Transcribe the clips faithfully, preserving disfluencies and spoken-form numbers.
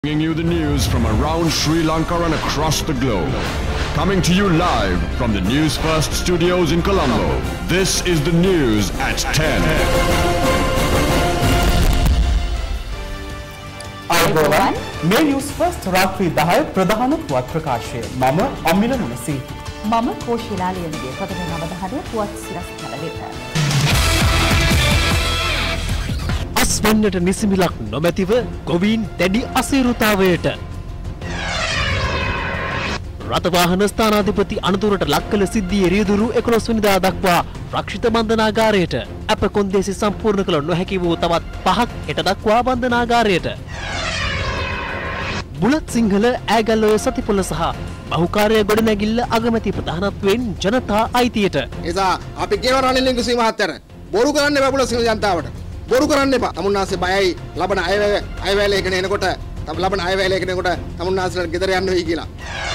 Bringing you the news from around Sri Lanka and across the globe. Coming to you live from the News First studios in Colombo. This is the news at ten. Ayubowan, May News First Ratri Dahai Pradhana Puat Prakashe, Mama Amila Munasi. Mama Koshilaliyange Pradhana Navadahana Puat Siras Kalaveta. අස්වන්නට නිසිමිලක් නොමැතිව ගොවීන් දැඩි අසීරුතාවයට රථවාහන ස්ථානාධිපති අනතුරට ලක් කළ සිද්ධියේ රියදුරු එකොළොස් වෙනිදා දක්වා රක්ෂිත බන්ධනාගාරයට අප කොන්දේසි සම්පූර්ණ කළ නොහැකි වූ තවත් පහක් හෙට දක්වා බන්ධනාගාරයට බුලත් සිංහල ඈගල්ලොය සතිපොළ සහ බහුකාර්ය ගොඩනැගිල්ල අගමැති ප්‍රධානත්වයෙන් ජනතා අයිතියට එසා අපි කියන රනිල් ලිංගුසී මහත්තයාට බොරු කරන්න එපා බුලත් සිංහල ජනතාවට බොරු කරන්න එපා. තමුන්නාසේ බයයි ලබන අයවැය අයවැය එකන එනකොට තම ලබන අයවැය එකන එනකොට තමුන්නාසලට ගෙදර යන්න වෙයි කියලා.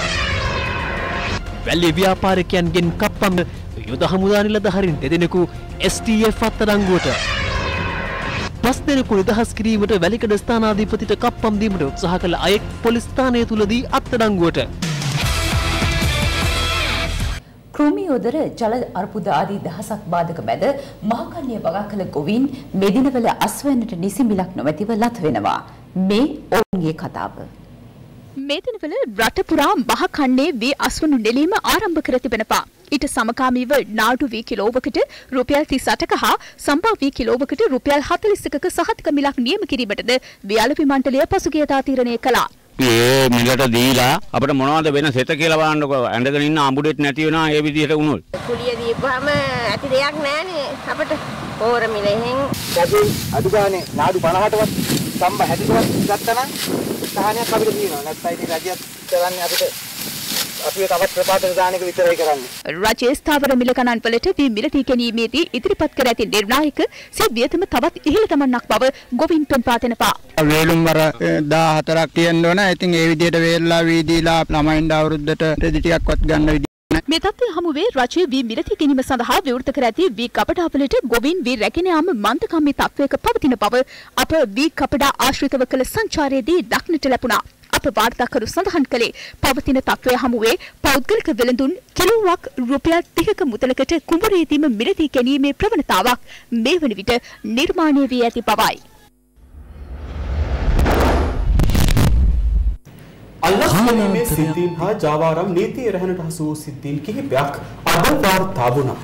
වැලි ව්‍යාපාරිකයන්ගෙන් කප්පම් යුද හමුදා නිලධාරීන් දෙදෙනෙකු එස් ටී එෆ් අත්අඩංගුවට. පස් දෙනෙකු නිදහස් කිරීමට වැලිකඩ ස්ථානාධිපතිට කප්පම් දීමට උත්සාහ කළ අයෙක් පොලිස් ස්ථානය තුලදී අත්අඩංගුවට. කෘමියෝදර ජල අර්බුද ආදී දහසක් බාධක මැද මහකන්‍ය වගා කළ ගොවීන් මේ දිනවල අස්වැන්නට නිසිමිලක් නොමැතිව ලත් වෙනවා. මේ ඔවුන්ගේ කතාව. මේ දිනවල රට පුරා මහකන්නේ වී අස්වනු නෙලීම ආරම්භ කර තිබෙනවා. ඊට සමකාමීව නාඩු වී කිලෝවකට රුපියල් තිස් අටක හා සම්පා වී කිලෝවකට රුපියල් හතළිස් එකක සහතික මිලක් නියම කිරීමටද ව්‍යාලපි මණ්ඩලය පසුගියදා තීරණය කළා. ඒ මිලට දීලා අපිට මොනවද වෙන සෙත කියලා බලන්නකො ඇඳගෙන ඉන්න අඹුඩෙත් නැති වෙනවා ඒ විදිහට වුණොත් කුඩිය දීපුවාම ඇති දෙයක් නැහනේ අපිට පෝර මිලෙන් අපි අඩු ගානේ නාඩු පනහටවත් සම්බ හැටිකවත් ගත්තා නම් සහනයක් අපිට තියෙනවා නැත්නම් ඉතින් රජයත් කරන්නේ අපිට අපිව තවත් ප්‍රපාතක දානක විතරයි කරන්නේ. රජයේ ස්ථාවර මිල ගණන් වලට වී මිලටි ගැනීමේදී ඉදිරිපත් කර ඇති නිර්ණායක සිය වියතම තවත් ඉහළ දමන්නක් බව ගොවින් පෙන්වා දෙනවා. වේලුම් වර දාහතරක් තියෙන්න ඕන. ඉතින් ඒ විදිහට වේල්ලා වී දීලා ළමයින්ට අවුරුද්දට රෙදි ටිකක්වත් ගන්න විදිහ නැහැ. මේ තත්ත්වය හමුවේ රජයේ වී මිලටි ගැනීම සඳහා විවෘත කර ඇති වී කපඩාවලට ගොවින් වී රැගෙන යාම මන්දකම්මි තත්ත්වයක පවතින බව අප වී කපඩා ආශ්‍රිතව කළ සංචාරයේදී දක්නට ලැබුණා. අප වාර්තාකරු සඳහන් කළේ පවතින තත්ත්වය හමුවේ පෞද්ගලික වෙළඳුන් කිලෝවක් රුපියල් තිහක මුදලකට කුඹුරේදීම මිලදී ගැනීමේ ප්‍රවණතාවක් මේ වන විට නිර්මාණය වී ඇති බවයි. අල්ලාහ්ගේ සිද්ධීන් හා ජාවාරම් නීතිය රැහැනට හසු වූ සිද්ධීන් කිහිපයක් අද වාර්තා වුණා.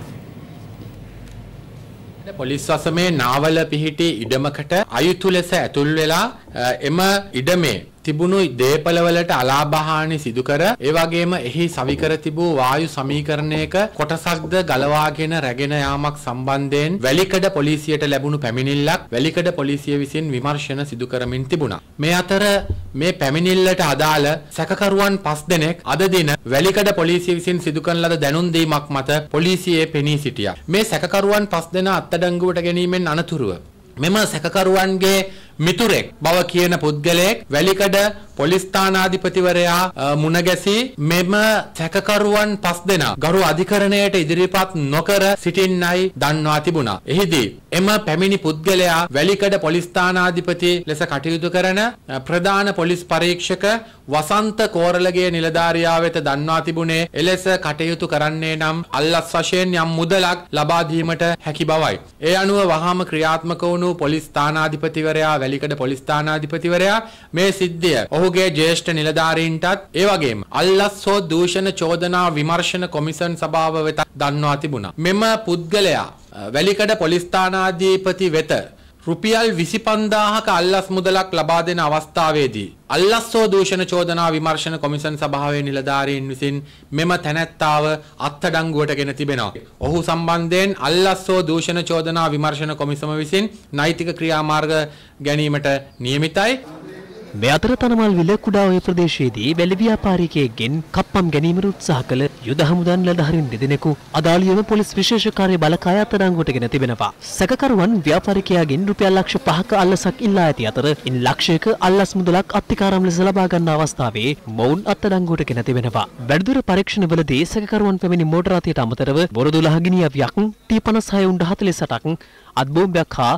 පොලිස් වසමේ නාවල පිහිටි ඉඩමකට අයුතු ලෙස ඇතුල් වෙලා එම ඉඩමේ තිබුණු දේපළවලට අලාභහානි සිදු කර ඒ වගේම එහි සවිකර තිබූ වායු සමීකරණයක කොටසක්ද ගලවාගෙන රැගෙන යාමක් සම්බන්ධයෙන් වැලිකඩ පොලිසියට ලැබුණු පැමිණිල්ලක් වැලිකඩ පොලිසිය විසින් විමර්ශන සිදු කරමින් තිබුණා. මේ අතර මේ පැමිණිල්ලට අදාළ සැකකරුවන් පස් දෙනෙක් අද දින වැලිකඩ පොලිසිය විසින් සිදු කරන ලද දැනුම් දීමක් මත පොලිසියේ පෙනී සිටියා. මේ සැකකරුවන් පස් දෙනා අත්අඩංගුවට ගැනීමෙන් අනතුරුව මෙම සැකකරුවන්ගේ මිතුරෙක් බව කියන පුද්ගලයෙක් වැලිකඩ පොලිස් ස්ථානාධිපතිවරයා මුණ ගැසී මෙම සැකකරුවන් පස් දෙනා ගරු අධිකරණයට ඉදිරිපත් නොකර සිටින්නයි දන්වා තිබුණා. එහිදී එම පැමිණි පුද්ගලයා වැලිකඩ පොලිස් ස්ථානාධිපති ලෙස කටයුතු කරන ප්‍රධාන පොලිස් පරීක්ෂක වසන්ත කෝරළගේ නිලධාරියා වෙත දන්වා තිබුණේ එලෙස කටයුතු කරන්නේ නම් අල්ලස් වශයෙන් යම් මුදලක් ලබා දීමට හැකි බවයි. ඒ අනුව වහාම ක්‍රියාත්මක වුණු පොලිස් ස්ථානාධිපතිවරයා වැලිකඩ පොලිස් ස්ථානාධිපතිවරයා මේ සිද්ධිය ඔහුගේ ජ්‍යෙෂ්ඨ නිලධාරීන්ටත් ඒ වගේම අල්ලස් හෝ දූෂණ චෝදනා විමර්ශන කොමිෂන් සභාව වෙත දන්වා තිබුණා. මෙම පුද්ගලයා වැලිකඩ පොලිස් ස්ථානාධිපති වෙත රුපියල් විසි පන්දාහක අල්ලස් මුදලක් ලබා දෙන අවස්ථාවේදී අල්ලස් හෝ දූෂණ චෝදනා විමර්ශන කොමිෂන් සභාවේ නිලධාරීන් විසින් මෙම තැනැත්තාව අත්අඩංගුවට ගෙන තිබෙනවා. ඔහු සම්බන්ධයෙන් අල්ලස් හෝ දූෂණ චෝදනා විමර්ශන කොමිසම විසින් නෛතික ක්‍රියාමාර්ග ගැනීමට නියමිතයි. මේ අතර තනමල්විල කුඩාඔය ප්‍රදේශයේදී වැලි ව්‍යාපාරිකයෙක්ගෙන් කප්පම් ගැනීමට උත්සාහ කළ යුද හමුදා නිලධාරීන් දෙදෙනෙකු අදාළියම පොලිස් විශේෂ කාර්ය බළකාය අත්අඩංගුවට ගෙන තිබෙනවා. සැකකරුවන් ව්‍යාපාරිකයාගෙන් රුපියල් ලක්ෂ පහක අල්ලසක් ඉල්ලා ඇති අතර ඉන් ලක්ෂයක අල්ලස් මුදලක් අත්තිකාරම් ලෙස ලබා ගන්න අවස්ථාවේ මොවුන් අත්අඩංගුවට ගෙන තිබෙනවා. වැඩිදුර පරීක්ෂණවලදී සැකකරුවන් පැමිණි මෝටර රථයට අමතරව බොරදුලහ ගිනියවියක් ටී පනස් හය උණ්ඩ හතළිස් අටක් අත් බෝම්බයක් හා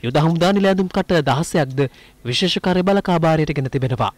යුද හමුදා නිලැඳුම් කට දහසයක්ද විශේෂ කාර්ය බළකාභාරයට ගෙන තිබෙනවා.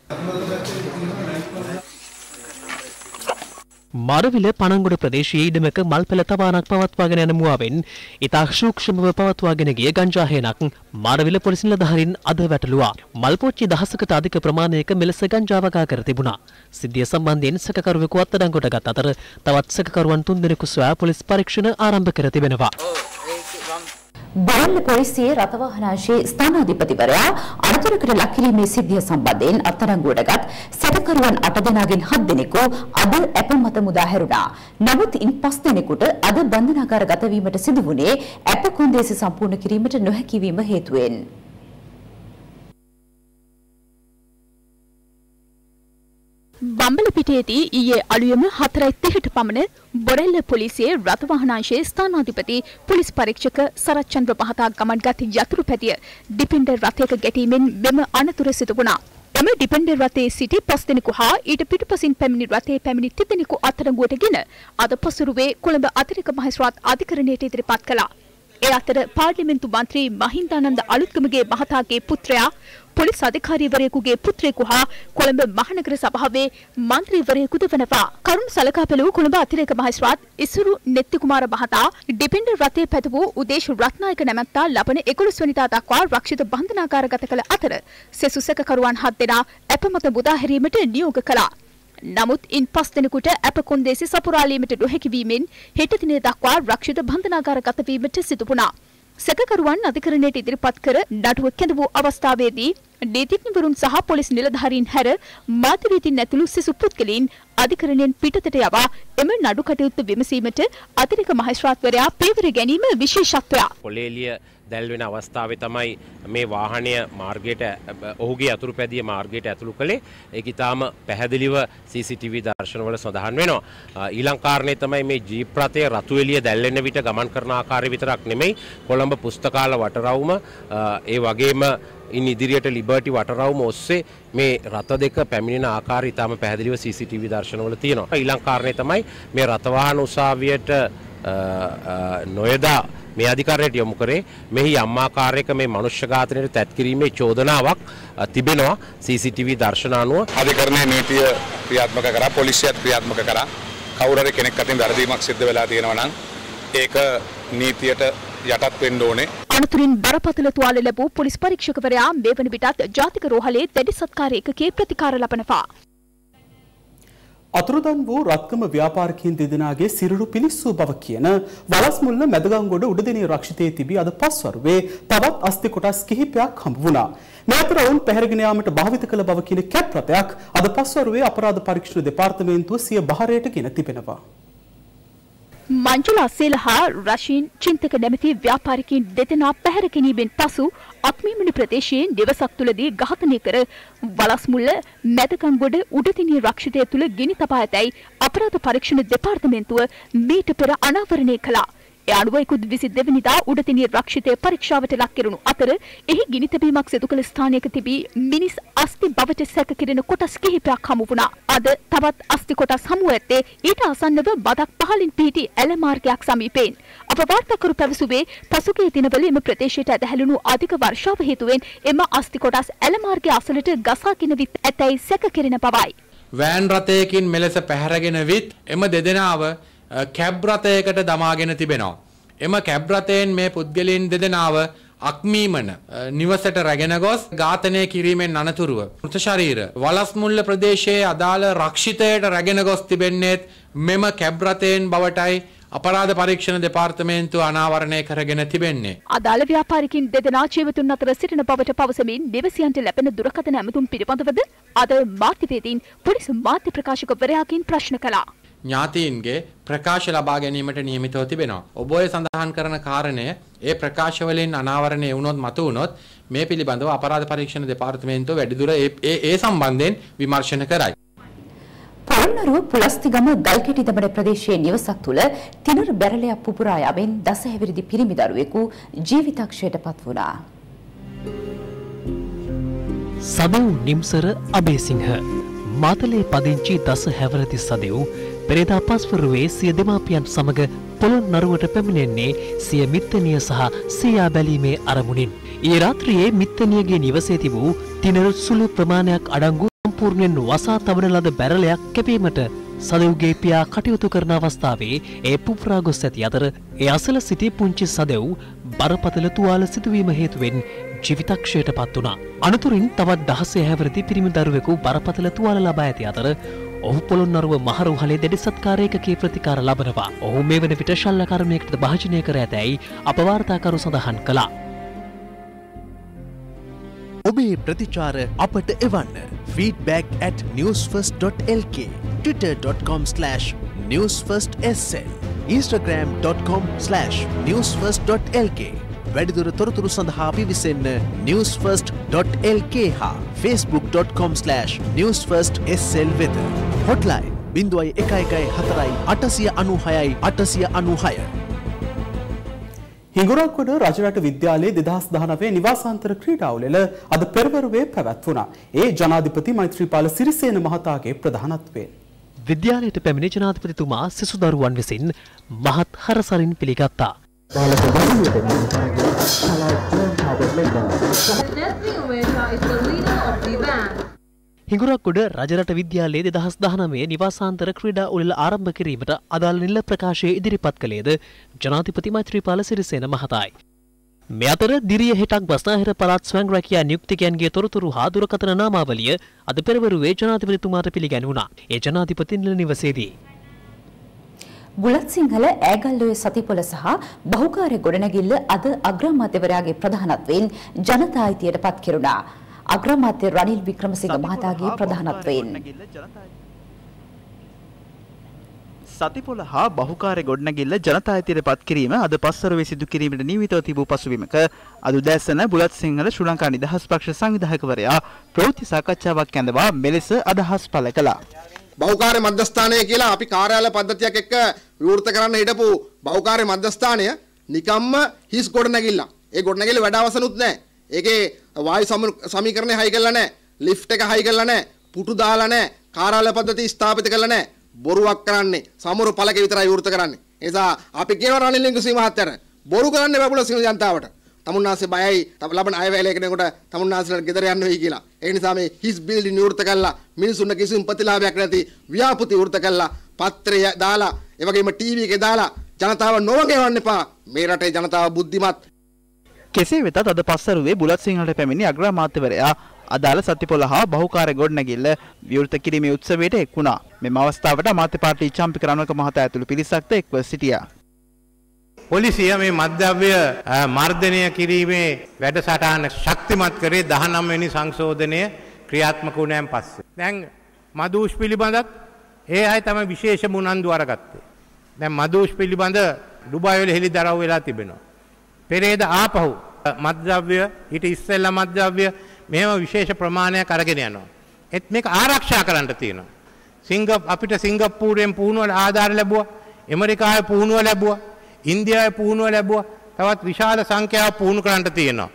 මාරවිල පනංගොඩ ප්‍රදේශයේ ඉඩමක මල්පැල තවානක් පවත්වාගෙන යන මුවාවෙන් ඉතා සූක්ෂමව පවත්වාගෙන ගිය ගංජා හේනක් මාරවිල පොලිස් නිලධාරීන් අද වැටළුවා. මල්පොච්චි දහසකට අධික ප්‍රමාණයක මෙලෙස ගංජා වගා කර තිබුණා. සිද්ධිය සම්බන්ධයෙන් සැකකරුවෙකු අත්අඩංගුවට ගත් අතර තවත් සැකකරුවන් තුන්දෙනෙකු සොයා පොලිස් පරීක්ෂණ ආරම්භ කර තිබෙනවා. බරල්ල පොලිසියේ රථවාහනාංශයේ ස්ථානාධිපතිවරයා අනතුරකට ලක් කිරීමේ සිද්ධිය සම්බන්ධයෙන් අත්අඩංගුවටගත් සැකකරුවන් අට දෙනාගෙන් හත් දෙනෙකු අද ඇප මත මුදා හැරුණා. නමුත් ඉන් පස් දෙනෙකුට අද බන්ධනාගාරගත වීමට සිදු වුණේ ඇප කොන්දේසි සම්පූර්ණ කිරීමට නොහැකි වීම හේතුවෙන්. බම්බලපිටියේදී ඊයේ අලුයම හතරයි තිහට පමණ බොරැල්ල පොලිසියේ රථවාහනාංශයේ ස්ථානාධිපති පොලිස් පරීක්ෂක සරච්චන්ද්‍ර මහතා ගමන්ගත් යතුරු පැදිය ඩිපෙන්ඩර් රථයක ගැටීමෙන් මෙම අනතුර සිදු වුණා. එම ඩිපෙන්ඩර් රථයේ සිටි පස් දෙනෙකු හා ඊට පිටුපසින් පැමිණි රථයේ පැමිණි තිදෙනෙකු අත්අඩංගුවටගෙන අද පසුරුවේ කොළඹ අතිරේක මහේස්ත්‍රාත් අධිකරණයට ඉදිරිපත් කළා. ඒ අතර පාර්ලිමේන්තු මන්ත්‍රී මහින්දානන්ද අලුත්ගමගේ මහතාගේ පුත්‍රයා පොලිස් අධිකාරිවරයෙකුගේ පුත්‍රයෙකු හා කොළඹ මහනගර සභාවේ මන්ත්‍රීවරයෙකුද වනවා. කරුණ සලකා බැලූ කොළඹ අතිරේක මහේස්ත්‍රාත් ඉසුරු නෙත්තිකුමාර මහතා ඩිපෙන්ඩර් රථයේ පැදවූ උදේශ රත්නායක නැමැත්තා ලබන එකොළොස් වෙනිදා දක්වා රක්ෂිත බන්ධනාගාරගත කළ අතර සෙසු සැකකරුවන් හත් දෙනා ඇප මත මුදා හැරීමට නියෝග කළා. නමුත් ඉන් පස් දෙනෙකුට ඇප කොන්දේසි සපුරාලීමට නොහැකි වීමෙන් හෙට දින දක්වා රක්ෂිත බන්ධනාගාරගත වීමට සිදු වුණා. සැකකරුවන් අධිකරණයට ඉදිරිපත් කර නඩුව කැඳ වූ අවස්ථාවේදී නීතිඥවරුන් සහ පොලිස් නිලධාරීන් හැර මාධ්‍යවේදීන් ඇතුළු සිසු පුද්ගලයන් අධිකරණයෙන් පිටතට යවා එම නඩු කටයුත්ත විමසීමට අතිරේක මහේස්ත්‍රාත්වරයා පියවර ගැනීම විශේෂත්වයක්. පොලේලිය දැල්වෙන අවස්ථාවේ තමයි මේ වාහනය මාර්ගයට ඔහුගේ අතුරු පැදිය මාර්ගයට ඇතුළු කළේ. ඒක ඉතාම පැහැදිලිව සී සී ටී වී දර්ශනවල සඳහන් වෙනවා. ඊළඟ කාරණේ තමයි මේ ජීප් රථයේ රතු එළිය දැල්වෙන විට ගමන් කරන ආකාරය විතරක් නෙමෙයි කොළඹ පුස්තකාල වටරවුම ඒ වගේම ඉන් ඉදිරියට ලිබර්ටි වටරවුම ඔස්සේ මේ රථ දෙක පැමිණෙන ආකාරය ඉතාම පැහැදිලිව සී සී ටී වී දර්ශනවල තියෙනවා. ඊළඟ කාරණේ තමයි මේ රථවාහන උසාවියට නොයදා මේ අධිකාරියට යොමු කරේ මෙහි යම් ආකාරයක මේ මනුෂ්‍ය ඝාතනයට තැත් කිරීමේ චෝදනාවක් තිබෙනවා සී සී ටී වී දර්ශන අනුව. අධිකරණයේ නීතිය ක්‍රියාත්මක කරා පොලිසියත් ක්‍රියාත්මක කරා කවුරු හරි කෙනෙක් අතින් වැරදීමක් සිද්ධ වෙලා තියෙනවා නම් ඒක නීතියට යටත් වෙන්න ඕනේ. අනතුරින් බරපතල තුවාල ලැබූ පොලිස් පරීක්ෂකවරයා මේ වන විටත් ජාතික රෝහලේ දැඩි සත්කාර ඒකකයේ ප්‍රතිකාර ලබනවා. අතුරුදන් වූ රත්ගම ව්‍යාපාරිකයන් දෙදෙනාගේ සිරුරු පිලිස්සූ බව කියන වලස්මුල්ල මැදගම්ගොඩ උඩදිනේ රක්ෂිතයේ තිබී අද පස්වරුවේ තවත් අස්ථි කොටස් කිහිපයක් හම්බ වුණා. මේ අතර ඔවුන් පැහැරගෙන යාමට භාවිත කළ බව කියන කැප් රථයක් අද පස්වරුවේ අපරාධ පරීක්ෂණ දෙපාර්තමේන්තුව සිය බහරයට ගෙන තිබෙනවා. මංජුලා සේල හා රෂීන් චින්තක නැමැති ව්‍යාපාරිකයන් දෙදෙනා පැහැර ගැනීමෙන් පසු අක්මීමුණි ප්‍රදේශයේ නිවසක් තුළදී ඝාතනය කර වලස්මුල්ල මැදගම්ගොඩ උඩදිනේ රක්ෂිතය තුළ ගිනි තබා ඇතැයි අපරාධ පරීක්ෂණ දෙපාර්තමේන්තුව මීට පෙර අනාවරණය කළා. ඒ අනුව ඉකුත් විසි දෙවැනිදා උඩදිනේ රක්ෂිතය පරීක්ෂාවට ලක් කෙරුණු අතර එහි ගිනි තැබීමක් සිදු කළ ස්ථානයක තිබී මිනිස් අස්ථි බවට සැක කෙරෙන කොටස් කිහිපයක් හමු වුණා. අද තවත් අස්ථි කොටස් හමු ඇත්තේ ඊට ආසන්නව බදක් පහළින් පිහිටි ඇල මාර්ගයක් සමීපයෙන්. අප වාර්තාකරු පැවසුවේ පසුගිය දිනවල එම ප්‍රදේශයට ඇදහැළුණු අධික වර්ෂාව හේතුවෙන් එම අස්ථි කොටස් ඇල මාර්ගය අසලට ගසාගෙන විත් ඇතැයි සැක කෙරෙන බවයි. වෑන් රථයකින් මෙලෙස පැහැරගෙන විත් එම දෙදෙනාව කැබ් රථයකට දමාගෙන තිබෙනවා. එම කැබ් රථයෙන් මේ පුද්ගලයන් දෙදෙනාව අක්මීමන නිවසට රැගෙන ගොස් ඝාතනය කිරීමෙන් අනතුරුව මෘත ශරීර වලස්මුල්ල ප්‍රදේශයේ අදාළ රක්ෂිතයට රැගෙන ගොස් තිබෙන්නේත් මෙම කැබ් රථයෙන් බවටයි අපරාධ පරීක්ෂණ දෙපාර්තමේන්තුව අනාවරණය කරගෙන තිබෙන්නේ. අදාළ ව්‍යාපාරිකින් දෙදෙනා ජීවතුන් අතර සිටින බවට පවසමින් නිවසියන්ට ලැබෙන දුරකථන ඇමතුම් පිළිබඳවද අද මාධ්‍යවේදීන් පොලිස් මාධ්‍ය ප්‍රකාශකවරයාගෙන් ප්‍රශ්න කළා. ඥාතීන්ගේ ප්‍රකාශ ලබා ගැනීමට නියමිතව තිබෙනවා. ඔබ ඔය සඳහන් කරන කාරණය ඒ ප්‍රකාශ වලින් අනාවරණය වුණොත් මතු වුණොත් මේ පිළිබඳව අපරාධ පරීක්ෂණ දෙපාර්තමේන්තුව වැඩිදුර ඒ ඒ සම්බන්ධයෙන් විමර්ශන කරයි. පොළොන්නරුව පුලස්තිගම ගල්කෙටි දමන ප්‍රදේශයේ නිවසක් තුළ තිනර බැරලයක් පුපුරා යමින් දස හැවිරිදි පිරිමි දරුවෙකු ජීවිතක්ෂයට පත් වුණා. සදව් නිම්සර අබේසිංහ මාතලේ පදිංචි දස හැවිරිදි සදව් පෙරේදා පස්වරුවේ සිය දෙමාපියන් සමග පොළොන්නරුවට පැමිණෙන්නේ සිය මිත්තනිය සහ සියා බැලීමේ අරමුණින්. ඊ රාත්‍රියේ මිත්තනියගේ නිවසේ තිබූ තිනර සුළු ප්‍රමාණයක් අඩංගු සම්පූර්ණයෙන් වසා තබන ලද බැරලයක් කැපීමට සදෙව්ගේ පියා කටයුතු කරන අවස්ථාවේ ඒ පුපුරා ගොස් ඇති අතර ඒ අසල සිටි පුංචි සදෙව් බරපතල තුවාල සිදුවීම හේතුවෙන් ජීවිතක්ෂයට පත් වුණා. අනතුරින් තවත් දහසේ හැවිරිදි පිරිමි දරුවෙකු බරපතල තුවාල ලබා ඇති අතර ඔහු පොළොන්නරුව මහරුහලේ දැඩි සත්කාර ඒකකයේ ප්‍රතිකාර ලබනවා. ඔහු මේ වන විට ශල්‍ය කර්මයකට භාජනය කර ඇතැයි අප වාර්තාකරු සඳහන් කළා. ඔබේ ප්‍රතිචාර අපට එවන්න feedback at newsfirst dot l k twitter dot com slash newsfirstsn instagram dot com slash newsfirst dot l k වැඩිදුර තොරතුරු සඳහා පිවිසෙන්න newsfirst dot l k හා facebook dot com slash newsfirstsl වෙත hotline ज़ीरो एक एक चार आठ नौ छह आठ नौ छह හිඟුරක්ගොඩ රජරට විද්‍යාලයේ දෙදහස් දහනවය නිවාසාන්තර ක්‍රීඩාවලෙල අද පෙරවරුවේ පැවැත්වුණා. ඒ ජනාධිපති මෛත්‍රීපාල සිරිසේන මහතාගේ ප්‍රධානත්වයෙන්. විද්‍යාලයට පැමිණි ජනාධිපතිතුමා සිසු දරුවන් විසින් මහත් හරසරින් පිළිගත්තා. හිඟුරක්ගොඩ රජරට විද්‍යාලයේ දෙදහස් දහනවය නිවාසාන්තර ක්‍රීඩා උළෙල ආරම්භ කිරීමට අදාළ නිල ප්‍රකාශය ඉදිරිපත් කළේද ජනාධිපති මෛත්‍රීපාල සිරිසේන මහතායි. මේ අතර දිරිය හෙටක් බස්නාහිර පළාත් ස්වයං රැකියා නියුක්තිකයන්ගේ තොරතුරු හා දුරකථන නාමාවලිය අද පෙරවරුවේ ජනාධිපතිතුමාට පිළිගැන්වුණා. ඒ ජනාධිපති නිල නිවසේදී බුලත් සිංහල ඈගල්ලෝය සතිපොළ සහ බහුකාර්ය ගොඩනැගිල්ල අද අග්‍රාමාත්‍යවරයාගේ ප්‍රධානත්වයෙන් ජනතා අයිතියට පත් කෙරුණා. අග්‍රාමාත්‍ය රනිල් වික්‍රමසිංහ මහතාගේ ප්‍රධානත්වයෙන් සතිපොළ හා බහුකාර්ය ගොඩනැගිල්ල ජනතා අයිතියට පත් කිරීම අද පස්වරුවේ සිදු කිරීමට නියමිතව තිබූ පසුබිමක අද උදෑසන බුලත් සිංහල ශ්‍රී ලංකා නිදහස් පක්ෂ සංවිධායකවරයා ප්‍රවෘත්ති සාකච්ඡාවක් ඇඳවා මෙලෙස අදහස් පළ කළා. බහුකාර්ය මධ්‍යස්ථානය කියලා අපි කාර්යාල පද්ධතියක් එක්ක විවෘත කරන්න හිටපු බහුකාර්ය මධ්‍යස්ථානය නිකම්ම හිස් ගොඩනැගිල්ල. ඒ ගොඩනැගිල්ල වැඩ අවසනුත් නැහැ. ඒකේ වායු සමීකරණය හයි කරලා නැහැ. ලිෆ්ට් එක හයි කරලා නැහැ. පුටු දාලා නැහැ. කාර්යාල පද්ධතිය ස්ථාපිත කරලා නැහැ. බොරුවක් කරන්නේ. සමරු පළක විතරයි විවෘත කරන්නේ. ඒ නිසා අපි කියනවා රනිල් ලිංගුසී මහත්තයාට බොරු කරන්නේ බබුල සිංහල ජනතාවට. තමුන්නාසේ බයයි ලබන අයවැයලේ කෙනෙකුට තමුන්නාසලට ගෙදර යන්න වෙයි කියලා. ඒ නිසා මේ හිස් බිල්ඩින් විවෘත කළා මිනිසුන්ට කිසිම ප්‍රතිලාභයක් නැති ව්‍යාපෘති විවෘත කළා පත්‍රය දාලා ඒ වගේම ටීවී එකේ දාලා ජනතාව නොවගේවන්න එපා. මේ රටේ ජනතාව බුද්ධිමත්. කෙසේ වෙතත් අද පස්වරුවේ බුලත් සිංහලට පැමිණි අග්‍රාමාත්‍යවරයා අදාළ සතිපොළ හා බහුකාර්ය ගොඩනැගිල්ල විවෘත කිරීමේ උත්සවයට එක් වුණා. මෙම අවස්ථාවට අමාත්‍ය පාර්ටි චම්පික රණවක මහතා ඇතුළු පිරිසක්ද එක්ව සිටියා. පොලිසිය මේ මද්ද්‍රව්‍ය මර්ධනය කිරීමේ වැඩසටහන ශක්තිමත් කරේ දහනවය වෙනි සංශෝධනය ක්‍රියාත්මක වුණාන් පස්සේ. දැන් මදූෂ් පිළිබඳත් ඒ අය තමයි විශේෂ මුනන්දු අරගත්තේ. දැන් මදූෂ් පිළිබඳ ඩුබායි වල හෙළිදරව් වෙලා තිබෙනවා. පෙරේද ආපහු මද්ද්‍රව්‍ය ඊට ඉස්සෙල්ලා මද්ද්‍රව්‍ය මේව විශේෂ ප්‍රමාණයක් අරගෙන යනවා. ඒත් මේක ආරක්ෂා කරන්න තියෙනවා. සිංග අපිට සිංගප්පූරුවෙන් පුහුණුව ආධාර ලැබුවා. ඇමරිකාවේ පුහුණුව ලැබුවා. ඉන්දියාවේ පුහුණුව ලැබුවා. තවත් විශාල සංඛ්‍යාවක් පුහුණු කරන්න තියෙනවා.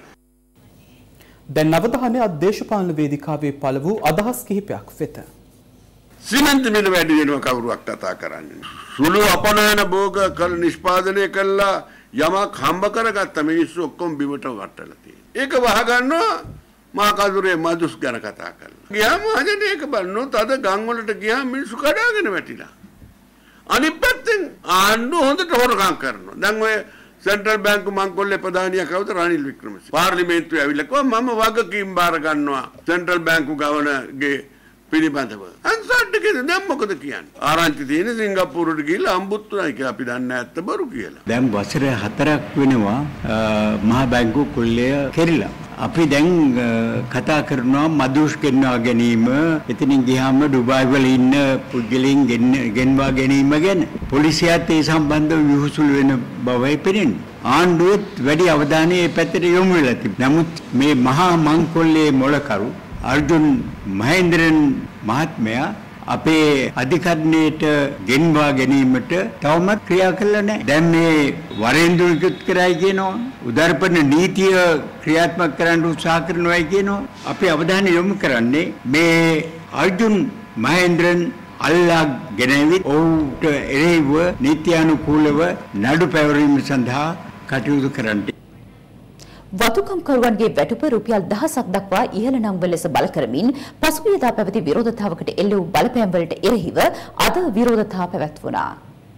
දැන් නවධානය දේශපාලන වේදිකාවේ පළ වූ අදහස් කිහිපයක් වෙත. සිමෙන්ති මිල වැඩි වෙනවා කවුරුවක් කතා කරන්නේ. සුළු අපනයන භෝග කළ නිෂ්පාදනය කළා යමක් හම්බ කරගත්ත මිනිස්සු ඔක්කොම බිමට වටලා තියෙනවා. ඒක වහගන්නවා මා කඳුරේ මදුස් ගැන කතා කරලා. ගියාම අදනේ ඒක බලනොත් අද ගම් වලට ගියාම මිනිස්සු කඩාගෙන වැටිලා. අනිත් පැත්තෙන් ආණ්ඩුව හොඳට හොරකම් කරනවා. දැන් ඔය සෙන්ට්‍රල් බැංකු මංකොල්ලේ ප්‍රධානියා කවුද? රනිල් වික්‍රමසිංහ. පාර්ලිමේන්තුවේ ඇවිල්ලා කිව්වා මම වගකීම් බාර ගන්නවා සෙන්ට්‍රල් බැංකු ගවර්නර්ගේ පිළිබඳව. අන්සර්ට් එකේ දැන් මොකද කියන්නේ? ආරංචි තියෙන සිංගප්පූරුවට ගිහිල්ලා අම්බුත්තුනයි කියලා අපි දන්නේ නැත්ත බරු කියලා. දැන් වසර හතරක් වෙනවා මහ බැංකු කොල්ලය කෙරිලා. අපි දැන් කතා කරනවා මදුෂ් ගෙන්වා ගැනීම, එතනින් ගියාම ඩුබායි වල ඉන්න පුද්ගලයන් ගෙන්වා ගැනීම ගැන. පොලිසියත් ඒ සම්බන්ධව විහිසුළු වෙන බවයි පෙනෙන්නේ. ආණ්ඩුවත් වැඩි අවධානය මේ පැත්තට යොමු වෙලා තිබෙනවා. නමුත් මේ මහා මංකොල්ලේ මොලකරු අර්ජුන් මහේන්ද්‍රන් මහත්මයා අපේ අධිකරණයට ගෙන්වා ගැනීමට තවමත් ක්‍රියා කළා නැහැ. දැන් මේ වරෙන්දු විකෘත කරයි කියනවා. උදාරපණ නීතිය ක්‍රියාත්මක කරන්න උත්සාහ කරනවායි කියනවා. අපි අවධානය යොමු කරන්නේ මේ අර්ජුන් මහේන්ද්‍රන් අල්ලාගෙනවිත් ඔවුන්ට එරෙහිව නීත්‍යානුකූලව නඩු පැවරීම සඳහා කටයුතු කරන්නට. වතුකම්කරුවන්ගේ වැටුප රුපියල් දහසක් දක්වා ඉහළ නම්වල ලෙස බල කරමින් පසුගියදා පැවති විරෝධතාවකට එල්ල වූ බලපෑම් වලට එරෙහිව අද විරෝධතා පැවැත්වුණා.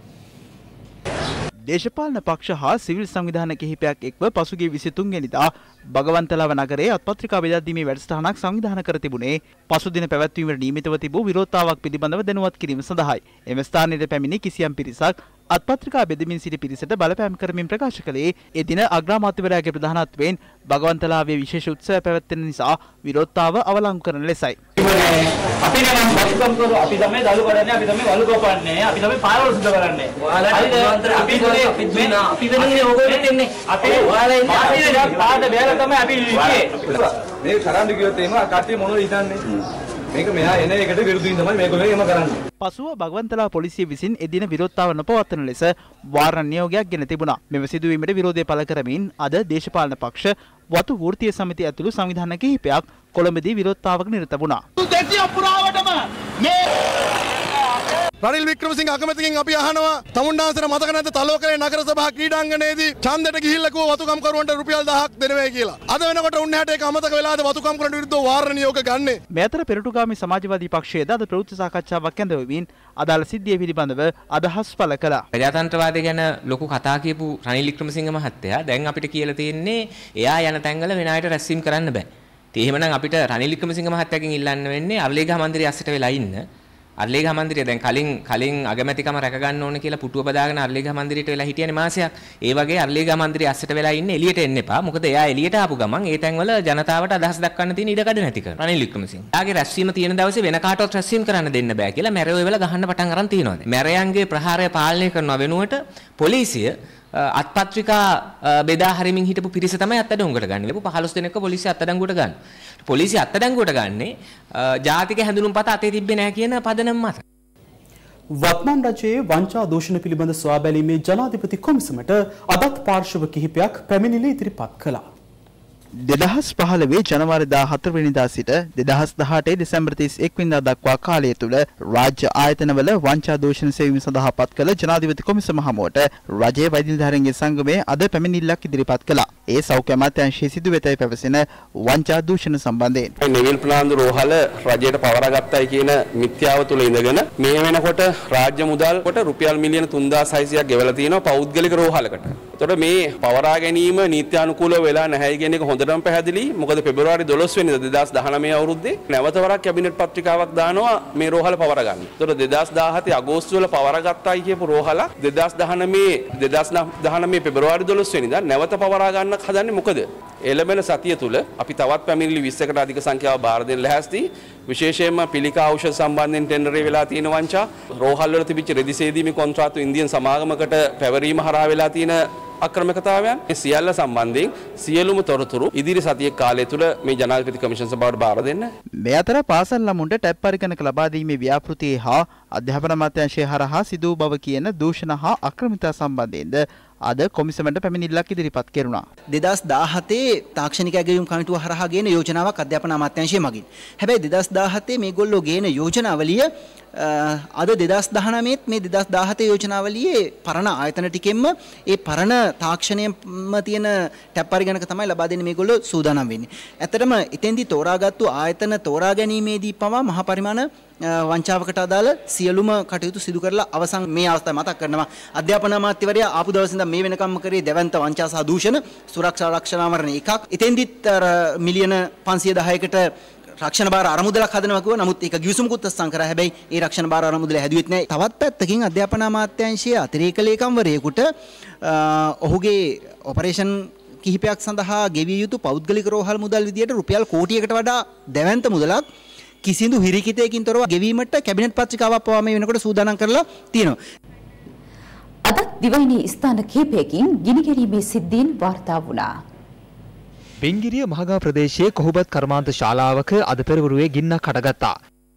දේශපාලන පක්ෂ හා සිවිල් සංවිධාන කිහිපයක් එක්ව පසුගිය විසිතුන් වෙනිදා බගවන්තලාව නගරයේ අත්පත්‍රිකා බෙදා දීමේ වැඩසටහනක් සංවිධානය කර තිබුණේ පසුදින පැවැත්වීමට නියමිතව තිබූ විරෝධතාවක් පිළිබඳව දැනුවත් කිරීම සඳහායි. එම ස්ථානයේ පැමිණි කිසියම් පිරිසක් අත්පත්‍රිකා බෙදමින් සිටි පිරිසට බලපෑම් කරමින් ප්‍රකාශ කළේ එදින අග්‍රාමාත්‍යවරයාගේ ප්‍රධානත්වයෙන් බගවන්තලාවේ විශේෂ උත්සවය පැවැත්වෙන නිසා විරෝධතාව අවලංගු කරන ලෙසයි. අපි නම් වතුකම් කරු අපි තමයි දළු කරන්නේ අපි තමයි වලු කපන්නේ අපි තමයි පාරවල් සුද්ධ කරන්නේ. අපි අපි දුනා අපි වෙන්නේ ඕගොල්ලෝ දෙන්නේ. අපි ඔයාලා ඉන්නේ මාසියක් පාද බැලලා තමයි අපි ඉන්නේ. මේක කරන්න කිව්වොත් එහෙම කට්ටිය මොනවද හිතන්නේ? මේක මෙහා එන එකට විරුද්ධින් තමයි මේගොල්ලෝ එහෙම කරන්නේ. පසුව බගවන්තලා පොලිසිය විසින් එදින විරෝධතාව නොපවත්වන ලෙස වාරණ නියෝගයක් ගෙන තිබුණා. මෙම සිදුවීමට විරෝධය පළ කරමින් අද දේශපාලන පක්ෂ වතු වෘත්තීය සමිතිය ඇතුළු සංවිධාන කිහිපයක් කොළඹදී විරෝධතාවක නිරත වුණා. රනිල් වික්‍රමසිංහ අගමැතිගෙන් අපි අහනවා තමුන්නාන්සේට මතක නැද්ද තලෝකරේ නගර සභා ක්‍රීඩාංගණයේදී ඡන්දෙට ගිහිල්ලා කිව්ව වතුකම්කරුවන්ට රුපියල් දහයක් දෙනවයි කියලා. අද වෙනකොට උන්හැට ඒක අමතක වෙලාද වතුකම්කරුවන්ට විරුද්ධව වාරණ නියෝග ගන්නෙ. මේ අතර පෙරටුගාමී සමාජවාදී පක්ෂයේද අද ප්‍රවෘත්ති සාකච්ඡාවක් ඇඳවෙමින් අදාළ සිද්ධිය පිළිබඳව අදහස් පළ කළා. ප්‍රජාතන්ත්‍රවාදය ගැන ලොකු කතා කියපු රනිල් වික්‍රමසිංහ මහත්තයා දැන් අපිට කියලා තියෙන්නේ එයා යන තැන්වල වෙන අයට රැස්වීම කරන්න බෑ. ඒ එහෙමනම් අපිට රනිල් වික්‍රමසිංහ මහත්තයාගෙන් ඉල්ලන්න වෙන්නේ අරලේගහ මන්දිරයේ අස්සට වෙලා ඉන්න. අරලේගහ මන්දිරය දැන් කලින් කලින් අගමැතිකම රැක ගන්න ඕන කියලා පුටුව බදාගෙන අරලේගහ මන්දිරයට වෙලා හිටියනේ මාසයක්. ඒ වගේ අරලේගහ මන්දිරයේ අස්සට වෙලා ඉන්න එළියට එන්න එපා. මොකද එයා එළියට ආපු ගමන් ඒ තැන්වල ජනතාවට අදහස් දක්වන්න තියෙන ඉඩ කඩ නැති කරනවා. රනිල් වික්‍රමසිංහ. එයාගේ රැස්වීම තියෙන දවසේ වෙන කාටවත් රැස්වීම කරන්න දෙන්න බෑ කියලා මැරයෝ වෙලා ගහන්න පටන් අරන් තියෙනවා. මැරයන්ගේ ප්‍රහාරය පාලනය කරනවා වෙනුවට පොලිසිය අත්පත්‍රිකා බෙදා හරිමින් හිටපු පිරිස තමයි අත්අඩංගුවට ගන්න. ලැබු පහළොස් දෙනෙක්ව පොලිසිය අත්අඩංගුවට ගන්න. පොලිසිය අත්අඩංගුවට ගන්නේ ජාතික හැඳුනුම්පත අතේ තිබ්බේ නැහැ කියන පදනම මත. වත්මන් රජයේ වංචා දූෂණ පිළිබඳ සොයා බැලීමේ ජනාධිපති කොමිසමට අදත් පාර්ශව කිහිපයක් පැමිණිලි ඉදිරිපත් කළා. දෙදහස් පහළොවේ ජනවාරි දාහතර වෙනිදා සිට දෙදහස් දහඅටේ දෙසැම්බර් තිස් එක් වෙනිදා දක්වා කාලය තුල රාජ්‍ය ආයතනවල වංචා දූෂණ සෙවීම සඳහා පත් කළ ජනාධිපති කොමිසම හමුවට රජයේ වෛද්‍ය නිලධාරීන්ගේ සංගමය අද පැමිණිල්ලක් ඉදිරිපත් කළා. ඒ සෞඛ්‍ය අමාත්‍යාංශයේ සිදු වෙතයි පැවසෙන වංචා දූෂණ සම්බන්ධයෙන්. නෙවිල් ප්‍රනාන්දු රෝහල රජයට පවරාගත්තයි කියන මිත්‍යාව තුල ඉඳගෙන මේ වෙනකොට රාජ්‍ය මුදල් කොට රුපියල් මිලියන තුන්දාස් හයසියයක් ගෙවලා තියෙනවා පෞද්ගලික රෝහලකට. එතකොට මේ පවරා ගැනීම නීත්‍යානුකූලව වෙලා නැහැ කියන එක හොඳටම පැහැදිලි. මොකද පෙබරවාරි දොළොස් වෙනිදා දෙදහස් දහනවය අවුරුද්දේ නැවත වරක් කැබිනට් පත්‍රිකාවක් දානවා මේ රෝහල පවරා ගන්න. එතකොට දෙදහස් දාහතේ අගෝස්තු වල පවරාගත්තයි කියපු රෝහල දෙදහස් දහනවය දෙදහස් දහනවය පෙබරවාරි දොළොස් වෙනිදා නැවත පවරා ගන්න හදන්නේ මොකද? එළඹෙන සතිය තුල අපි තවත් පැමිණිලි විස්සකට අධික සංඛ්‍යාව බාර දෙන්න ලැහැස්ති. විශේෂයෙන්ම පිළිකා ඖෂධ සම්බන්ධයෙන් ටෙන්ඩරේ වෙලා තියෙන වංචා, රෝහල් වල තිබිච්ච රෙදි සේදීමේ කොන්ත්‍රාත්තු ඉන්දියන් සමාගමකට පැවරීම හරහා වෙලා තියෙන අක්‍රමිකතාවයන් මේ සියල්ල සම්බන්ධයෙන් සියලුම තොරතුරු ඉදිරි සතිය කාලය තුල මේ ජනාධිපති කමිෂන් සභාවට බාර දෙන්න. මේ අතර පාසල් ළමුන්ට ටැප් පරිගණක ලබා දීමේ ව්‍යාපෘතියේ හා අධ්‍යාපන අමාත්‍යාංශය හරහා සිදු බව කියන දූෂණ හා අක්‍රමිකතා සම්බන්ධයෙන්ද අද කොමිසමට පැමිණිල්ලක් ඉදිරිපත් කෙරුණා. දෙදහස් දාහතේ තාක්ෂණික ඇගයුම් කමිටුව හරහා ගේන යෝජනාවක් අධ්‍යාපන අමාත්‍යාංශය මගින්. හැබැයි දෙදහස් දාහතේ මේගොල්ලෝ ගේන යෝජනාවලිය අද දෙදහස් දහනවයේත් මේ දෙදහස් දාහතේ යෝජනාවලියේ පරණ ආයතන ටිකෙන්ම ඒ පරණ තාක්ෂණයෙන්ම තියෙන ටැප් පරිගණක තමයි ලබා දෙන්නේ මේගොල්ලෝ සූදානම් වෙන්නේ. ඇත්තටම එතෙන්දී තෝරාගත්තු ආයතන තෝරා ගැනීමේදී පවා මහා පරිමාණ වංචාවකට අදාළ සියලුම කටයුතු සිදු කරලා අවසන් මේ අවස්ථාවේ මතක් කරනවා අධ්‍යාපන අමාත්‍යවරයා ආපු දවසේ ඉඳන් මේ වෙනකම්ම කරේ දෙවන්ත වංචා සහ දූෂණ සුරක්ෂා ආරක්ෂණාවරණ එකක්. එතෙන්දිත් මිලියන පන්සිය දහයකට රක්ෂණ භාර අරමුදලක් හදනවා කිව්වා. නමුත් ඒක ගිවිසුමකුත් අත්සන් කරා. හැබැයි ඒ රක්ෂණ භාර අරමුදල හැදුවෙත් නැහැ. තවත් පැත්තකින් අධ්‍යාපන අමාත්‍යාංශයේ අතිරේක ලේකම්වරයෙකුට ඔහුගේ ඔපරේෂන් කිහිපයක් සඳහා ගෙවිය යුතු පෞද්ගලික රෝහල් මුදල් විදියට රුපියල් කෝටියකට වඩා දැවැන්ත මුදලක් කිසිදු හිරිකිතයකින් තොරව ගෙවීමට කැබිනට් පත්‍රිකාවක් පවා මේ වෙනකොට සූදානම් කරලා තියෙනවා. අදත් දිවයිනේ ස්ථාන කිහිපයකින් ගිනිගැනීමේ සිද්ධීන් වාර්තා වුණා. බිංගිරිය මහගම ප්‍රදේශයේ කොහොබත් කර්මාන්ත ශාලාවක අද පෙරවරුවේ ගින්නක් හටගත්තා.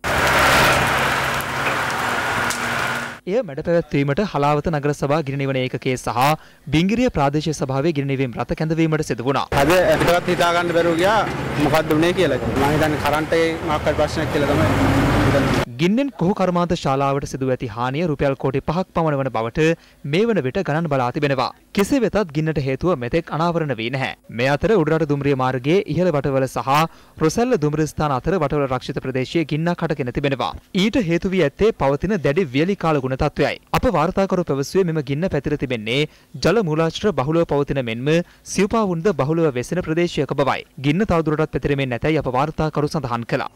එය මැඩ පැවැත්වීමට හලාවත නගර සභා ගිනිනිවන ඒකකයේ සහ බිංගිරිය ප්‍රාදේශීය සභාවේ ගිනිනිවීම රථ කැඳවීමට සිදු වුණා. අද අපිටවත් හිතා ගන්න බැරුව ගියා මොකක්ද උනේ කියලා. මම හිතන්නේ කරන්ට් එකේ මොකක්ද ප්‍රශ්නයක් කියලා තමයි. ගින්නෙන් කොහු කර්මාන්ත ශාලාවට සිදුව ඇති හානිය රුපියල් කෝටි පහක් පමණ වන බවට මේ වන විට ගණන් බලා තිබෙනවා. කෙසේ වෙතත් ගින්නට හේතුව මෙතෙක් අනාවරණ වී නැහැ. මේ අතර උඩරට දුම්රිය මාර්ගයේ ඉහළ වටවල සහ රොසැල්ල දුම්රිය ස්ථාන අතර වටවල රක්ෂිත ප්‍රදේශයේ ගින්නක් හටගෙන තිබෙනවා. ඊට හේතු වී ඇත්තේ පවතින දැඩි වියලි කාල ගුණ තත්ත්වයයි. අප වාර්තාකරු පැවසුවේ මෙම ගින්න පැතිර තිබෙන්නේ ජල මූලාශ්‍ර බහුලව පවතින මෙන්ම සිව්පාවුන්ද බහුලව වෙසෙන ප්‍රදේශයක බවයි. ගින්න තවදුරටත් පැතිරෙමින් නැතැයි අප වාර්තාකරු සඳහන් කළා.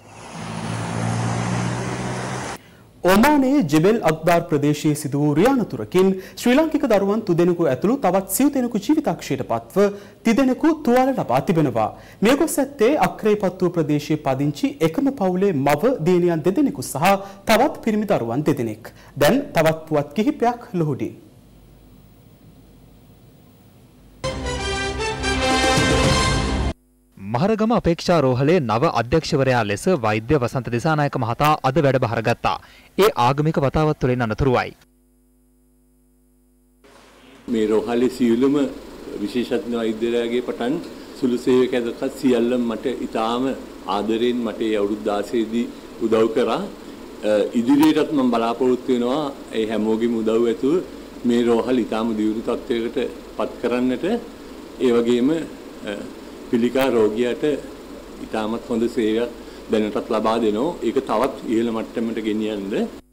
ඔමානයේ ජෙබෙල් අක්බාර් ප්‍රදේශයේ සිදු වූ රියානතුරකින් ශ්‍රී ලාංකික දරුවන් තුදෙනෙකු ඇතුළු තවත් සිව් දෙනෙකු ජීවිතක්ෂයට පත්ව තිදෙනෙකු තුවාල ලබා තිබෙනවා. මේ ගොස් ඇත්තේ අක්‍රේපත්තුව ප්‍රදේශයේ පදිංචි එකම පවුලේ මව දියණියන් දෙදෙනෙකු සහ තවත් පිරිමි දරුවන් දෙදෙනෙක්. දැන් තවත් පුවත් කිහිපයක් ලොහුඩි. මහරගම අපේක්ෂා රෝහලේ නව අධ්‍යක්ෂවරයා ලෙස වෛද්‍ය වසන්ත දිසානායක මහතා අද වැඩබහර ගත්තා. ඒ ආගමික වතාවත් තුළින් අනතුරුවයි. මේ රෝහලේ සියලුම විශේෂඥ වෛද්‍යවරයාගේ පටන් සුළු සේවකයන්ට සියල්ලම මට ඉතාම ආදරෙන් මට ඒ අවුරුදු දාසය දී උදව් කරා. ඉදිරියටත් මම බලාපොරොත්තු වෙනවා ඒ හැමෝගෙම උදව් ඇතුව මේ රෝහල ඉතාම දියුණු තත්ත්වයකට පත් කරන්නට. ඒ වගේම පිළිකා රෝගියාට ඉතාමත් හොඳ සේවයක් දැනටත් ලබා දෙනවා. ඒක තවත් ඉහළ මට්ටමකට ගෙනියන්න.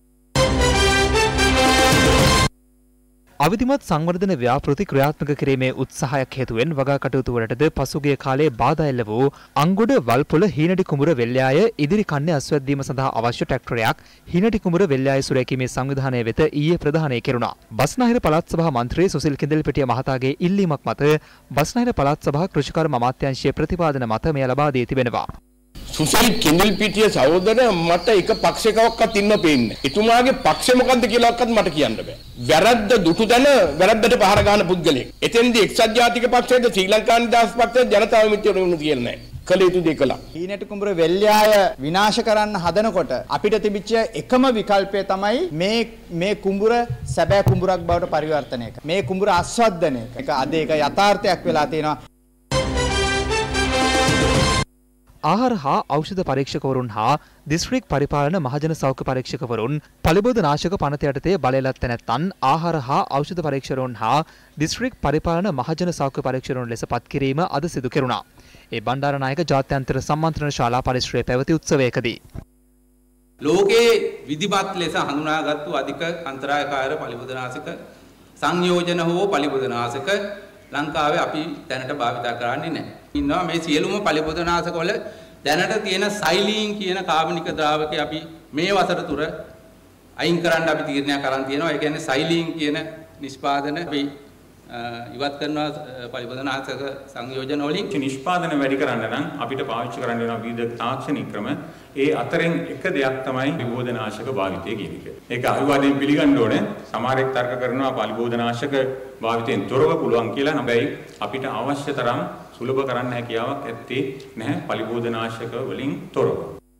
අවිධිමත් සංවර්ධන ව්‍යාපෘති ක්‍රියාත්මක කිරීමේ උත්සාහයක් හේතුවෙන් වගා කටයුතු වලටද පසුගිය කාලයේ බාධා එල්ල වූ අංගොඩ වල්පොළ හීනටි කුඹුර වෙල්යාය ඉදිරි කන්නේ අස්වැද්දීම සඳහා අවශ්‍ය ට්‍රැක්ටරයක් හීනටි කුඹුර වෙල්යාය සුරැකීමේ සංවිධානය වෙත ඊයේ ප්‍රදානය කෙරුණා. බස්නාහිර පළාත් සභා මන්ත්‍රී සුසිල් කිඳල්පිටිය මහතාගේ ඉල්ලීමක් මත බස්නාහිර පළාත් සභා කෘෂිකර්ම අමාත්‍යාංශයේ ප්‍රතිපාදන මත මෙය ලබා දී තිබෙනවා. සුසිල් කිඳල්පිටිය සහෝදර මට එක පක්ෂයකවත් ඉන්න පේන්නේ. එතුමාගේ පක්ෂය මොකද්ද කියලාවත් මට කියන්න බෑ. වැරද්ද දුටු තැන වැරද්දට පහර ගන්න පුද්ගලෙක්. එතෙන්දී එක්සත් ජාතික පක්ෂයේද ශ්‍රී ලංකා නිදහස් පක්ෂයේ ජනතාව මිත්‍රවරු වුණු කියලා නෑ. කළ යුතු දේ කළා. හීනටි කුඹුර වෙල්යාය විනාශ කරන්න හදනකොට අපිට තිබිච්ච එකම විකල්පය තමයි මේ මේ කුඹුර සැබෑ කුඹුරක් බවට පරිවර්තනය කර. මේ කුඹුර ආස්වාදනය කර. ඒක අද ඒක යථාර්ථයක් වෙලා තියෙනවා. ආහාර හා ඖෂධ පරීක්ෂකවරුන් හා දිස්ත්‍රික් පරිපාලන මහජන සෞඛ්‍ය පරීක්ෂකවරුන් පලිබෝධ නාශක පනත යටතේ බලයලත් තැනැත්තන් ආහාර හා ඖෂධ පරීක්ෂකවරුන් හා දිස්ත්‍රික් පරිපාලන මහජන සෞඛ්‍ය පරීක්ෂකවරුන් ලෙස පත් කිරීම අද සිදු කෙරුණා. ඒ බණ්ඩාරනායක ජාත්‍යන්තර සම්මන්ත්‍රණ ශාලා පරිශ්‍රයේ පැවති උත්සවයකදී ලෝකයේ විධිමත් ලෙස හඳුනාගත්තු අධික අන්තරායකාර පලිබෝධ නාශක සංයෝජන හෝ පලිබෝධ නාශක ලංකාවේ අපි දැනට භාවිතා කරන්නේ නැහැ. ඉන්නවා මේ සියලුම පලිබෝධ නාශක වල දැනට තියෙන සයිලීන් කියන කාබනික ද්‍රාවකය අපි මේ වසර තුර අයින් කරන්න අපි තීරණයක් අරන් තියෙනවා. ඒ කියන්නේ සයිලීන් කියන නිෂ්පාදන අපි ඉවත් කරනවා පලිබෝධ නාශක සංයෝජන වලින්. නිෂ්පාදන වැඩි කරන්න නම් අපිට පාවිච්චි කරන්න වෙනවා විවිධ තාක්ෂණික ක්‍රම. ඒ අතරින් එක දෙයක් තමයි පලිබෝධ නාශක භාවිතය කියන එක. ඒක අවිවාදයෙන් පිළිගන්න ඕනේ. සමහරෙක් තර්ක කරනවා පලිබෝධ නාශක භාවිතයෙන් තොරව පුළුවන් කියලා. හැබැයි අපිට අවශ්‍ය තරම් සුලභ කරන්න හැකියාවක් ඇත්තේ නැහැ පලිබෝධ නාශක වලින් තොරව.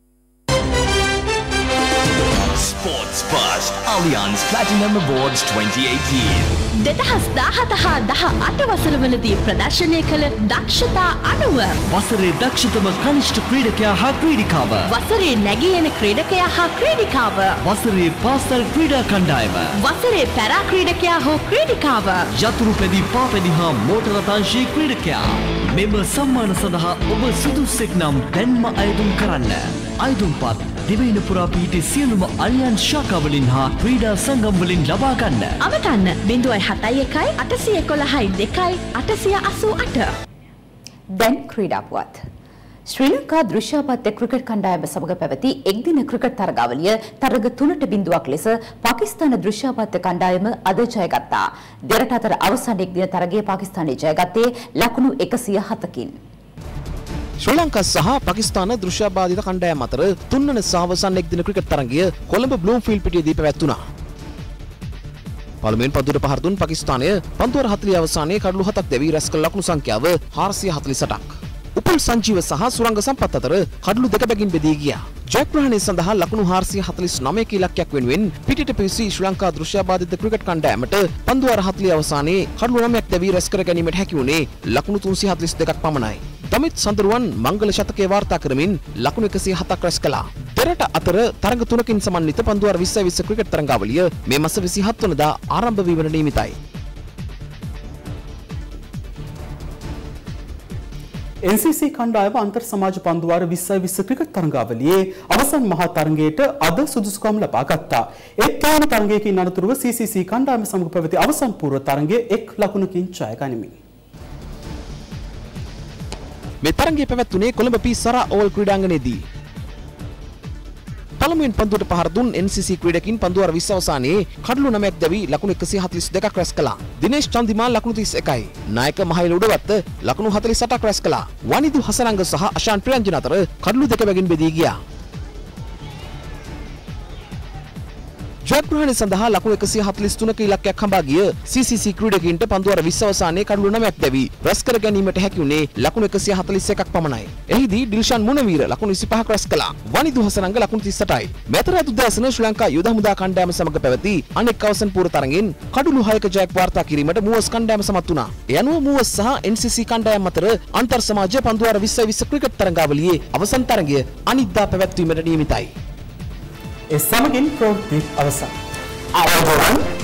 Sports Bust Allianz Platinum Awards twenty eighteen. දෙදහස් දාහත හා දහ අට වසරවලදී ප්‍රදර්ශනය කළ දක්ෂතා අනුව වසරේ දක්ෂතම කනිෂ්ඨ ක්‍රීඩකයා හා ක්‍රීඩිකාව, වසරේ නැගී එන ක්‍රීඩකයා හා ක්‍රීඩිකාව, වසරේ පාසල් ක්‍රීඩා කණ්ඩායම, වසරේ පැරා ක්‍රීඩකයා හෝ ක්‍රීඩිකාව, යතුරු පැදි පාපැදි හා මෝටර රථාංශයේ ක්‍රීඩකයා. මෙම සම්මාන සඳහා ඔබ සුදුස්සෙක් නම් දැන්ම අයදුම් කරන්න. අයදුම්පත් දිවයින පුරා පිහිටි සියලුම අලියන්ස් ශාඛාවලින් හා ක්‍රීඩා සංගම් වලින් ලබා ගන්න. අවතන්න බිංදුවයි හතයි එකයි අටසිය එකොළහයි දෙකයි අටසිය අසූ අට. දැන් ක්‍රීඩා පුවත්. ශ්‍රී ලංකා දෘශ්‍යාපත්‍ය ක්‍රිකට් කණ්ඩායම සමග පැවති එක්දින ක්‍රිකට් තරගාවලිය තරග තුනට බිඳුවක් ලෙස පාකිස්තාන දෘශ්‍යාපත්‍ය කණ්ඩායම අද ජයගත්තා. දෙරට අතර අවසන් එක්දින තරගයේ පාකිස්තානය ජයගත්තේ ලකුණු එකසිය හතකින්. ශ්‍රී ලංකා සහ පාකිස්තාන දෘශ්‍යාබාධිත කණ්ඩායම් අතර තුන්වන සහ අවසන් එක්දින ක්‍රිකට් තරගය කොළඹ බ්ලූම්ෆීල්ඩ් පිටියේදී පැවැත්වුණා. පළමුවෙන් පන්දුවට පහර දුන් පාකිස්තානය පන්දුවර හතළිහ අවසානයේ කඩලු හතක් දැවී රැස් කළ ලකුණු සංඛ්‍යාව හාරසිය හතළිස් අටක්. උපුල් සංජීව සහ සුරංග සම්පත් අතර කඩලු දෙක බැගින් බෙදී ගියා. ජයග්‍රහණය සඳහා ලකුණු හාරසිය හතළිස් නවයක ඉලක්කයක් වෙනුවෙන් පිටිට පිවිසි ශ්‍රී ලංකා දෘශ්‍යාබාධිත ක්‍රිකට් කණ්ඩායමට පන්දුවර හතළිහ අවසානයේ කඩලු නවයක් දැවී රැස් කර ගැනීමට හැකි වුණේ ලකුණු තුන්සිය හතළිස් දෙකක් පමණයි. දමිත් සඳරුවන් මංගල ශතකයේ වාර්තා කරමින් ලකුණු එකසිය හතක් රැස් කළා. දෙරට අතර තරඟ තුනකින් සමන්විත පන්දුවාර විස්සයි විස්ස ක්‍රිකට් තරඟාවලිය මේ මාස විසිහත් වනදා ආරම්භ වීමට නියමිතයි. එන් සී සී කණ්ඩායම අන්තර් සමාජ පන්දුවාර විස්සයි විස්ස ක්‍රිකට් තරඟාවලියේ අවසන් මහා තරඟයට අද සුදුසුකම් ලබා ගත්තා. ඒ තෑම තරඟයකින් අනතුරුව සී සී සී කණ්ඩායම සමග පැවති අවසන් පූර්ව තරඟයේ එක් ලකුණකින් ජය ගනිමින් මේ තරඟය පැවැත්වුණේ කොළඹ පී සරා ඕවල් ක්‍රීඩාංගණයේදී. පළමුවෙන් පන්දුවට පහර දුන් එන් සී සී ක්‍රීඩකින් පන්දුවාර විස්ස අවසානයේ කඩලු නවයක් දැවි ලකුණු එකසිය හතළිස් දෙකක් රැස් කළා. දිනේෂ් චන්දිමාල් ලකුණු තිස් එකයි. නායක මහයිල උඩවත්ත ලකුණු හතළිස් අටක් රැස් කළා. වනිදු හසනංග සහ අශාන් ප්‍රියංජන අතර කඩලු දෙක බැගින් බෙදී ගියා. ජයග්‍රහණය සඳහා ලකුණු එකසිය හතළිස් තුනක ඉලක්කයක් හඹා ගිය සී සී සී ක්‍රීඩකයින්ට පන්දුවාර විස්ස අවසානයේ කඩලු නවයක් දැවි රැස් කර ගැනීමට හැකි වුණේ ලකුණු එකසිය හතළිස් එකක් පමණයි. එහිදී ඩිල්ෂාන් මුණවීර ලකුණු විසිපහක් රැස් කළා. වනිදු හසනංග ලකුණු තිස් අටයි. මෙතර අදුදාසන ශ්‍රී ලංකා යුද හමුදා කණ්ඩායම සමග පැවති අනෙක් අවසන් පූර්ව තරඟෙන් කඩලු හයක ජයක් වාර්තා කිරීමට මුවස් කණ්ඩායම සමත් වුණා. ඒ අනුව මුවස් සහ එන් සී සී කණ්ඩායම් අතර අන්තර් සමාජ පන්දුවාර විස්සයි විස්ස ක්‍රිකට් තරඟාවලියේ අවසන් තරඟය අනිද්දා පැවැත්වීමට නියමිතයි. ඒ සමගින් ප්‍රවෘත්ති අවසන්. ආරම්භ